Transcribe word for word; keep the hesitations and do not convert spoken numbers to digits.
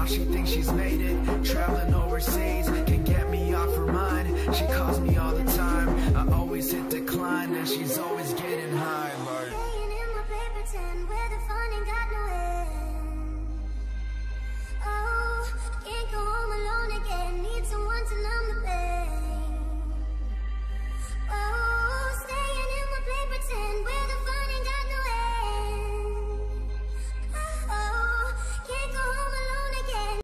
now she thinks she's made it. Traveling overseas can get me off her mind. She calls me all the time, I always hit decline, and she's always getting high like Laying in my paper tin where the fun ain't got no end.